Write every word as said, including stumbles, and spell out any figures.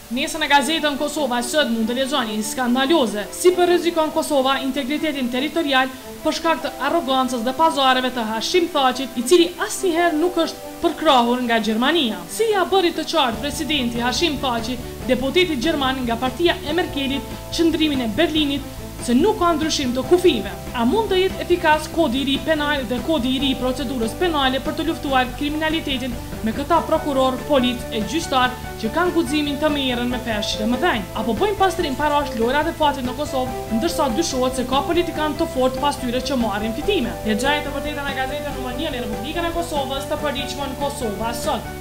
Nesër në gazetën Kosova sot mund të lexoni skandaloze si për rrezikon Kosova integritetin territorial për shkak të arrogancës dhe pazareve të Hashim Thaqit, i cili asnjëherë nuk është përkrahur nga Gjermania. Si ja bëri të qartë presidenti Hashim Thaqi, deputeti gjerman nga partia e Merkelit, qëndrimin e Berlinit se nuk ka ndryshim të kufive. A mund të jetë efikas kodi i ri penal dhe kodi i ri i procedurës penale për të luftuar kriminalitetin me këta prokuror, polic e gjyqtar që kanë guximin të merren me peshqit e mëdhenj? Apo bëjmë pastrim parash lojrat e fatit në Kosovë, ndërsa dyshohet se ka politikanë të fortë pas tyre që marrin fitime? Lexoje të vërtetën në gazetën numër një në Republikën e Kosovës, të përditshmën Kosova Sot.